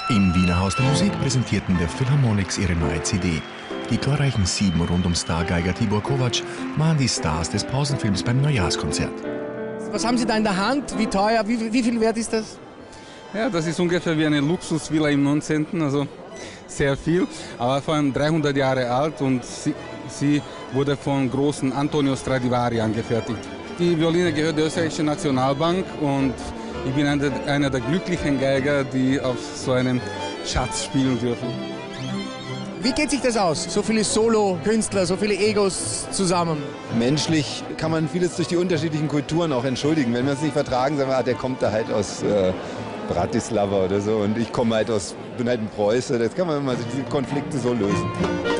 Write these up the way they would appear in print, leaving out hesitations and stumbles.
Im Wiener Haus der Musik präsentierten der Philharmonics ihre neue CD. Die glorreichen 7 rund um Stargeiger Tibor Kovacs waren die Stars des Pausenfilms beim Neujahrskonzert. Was haben Sie da in der Hand? Wie teuer? Wie viel wert ist das? Ja, das ist ungefähr wie eine Luxusvilla im 19., also sehr viel, aber vor allem 300 Jahre alt und sie wurde von großen Antonio Stradivari angefertigt. Die Violine gehört der österreichischen Nationalbank und ich bin einer der glücklichen Geiger, die auf so einem Schatz spielen dürfen. Wie geht sich das aus? So viele Solo-Künstler, so viele Egos zusammen. Menschlich kann man vieles durch die unterschiedlichen Kulturen auch entschuldigen. Wenn wir es nicht vertragen, sagen wir, der kommt da halt aus Bratislava oder so und ich komme halt bin halt ein Preuße. Das kann man immer diese Konflikte so lösen.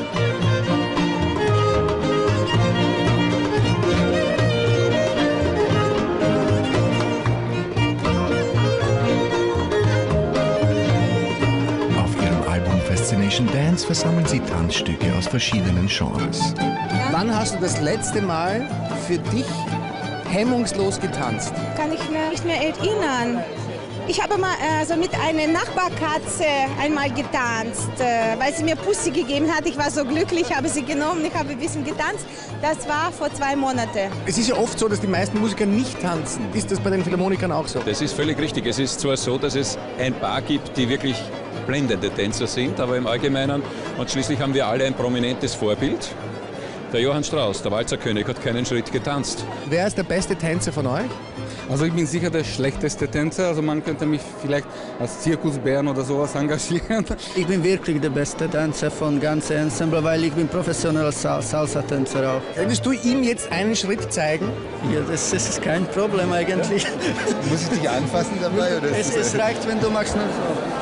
Fascination Dance versammeln sie Tanzstücke aus verschiedenen Genres. Wann hast du das letzte Mal für dich hemmungslos getanzt? Kann ich mir nicht mehr erinnern. Ich habe mal mit einer Nachbarkatze einmal getanzt, weil sie mir Pussy gegeben hat. Ich war so glücklich, habe sie genommen, ich habe ein bisschen getanzt. Das war vor 2 Monaten. Es ist ja oft so, dass die meisten Musiker nicht tanzen. Ist das bei den Philharmonikern auch so? Das ist völlig richtig. Es ist zwar so, dass es ein paar gibt, die wirklich blendende Tänzer sind, aber im Allgemeinen, und schließlich haben wir alle ein prominentes Vorbild. Der Johann Strauss, der Walzerkönig, hat keinen Schritt getanzt. Wer ist der beste Tänzer von euch? Also ich bin sicher der schlechteste Tänzer, also man könnte mich vielleicht als Zirkusbären oder sowas engagieren. Ich bin wirklich der beste Tänzer von ganzen Ensemble, weil ich bin professioneller Salsa-Tänzer auch. Könntest du ihm jetzt einen Schritt zeigen? Ja, das ist kein Problem eigentlich. Muss ich dich anfassen dabei? Oder Es reicht, wenn du machst nur so.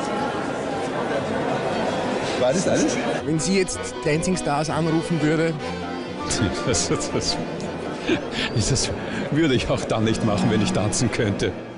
War das alles? Wenn sie jetzt Dancing Stars anrufen würde? Das würde ich auch dann nicht machen, wenn ich tanzen könnte.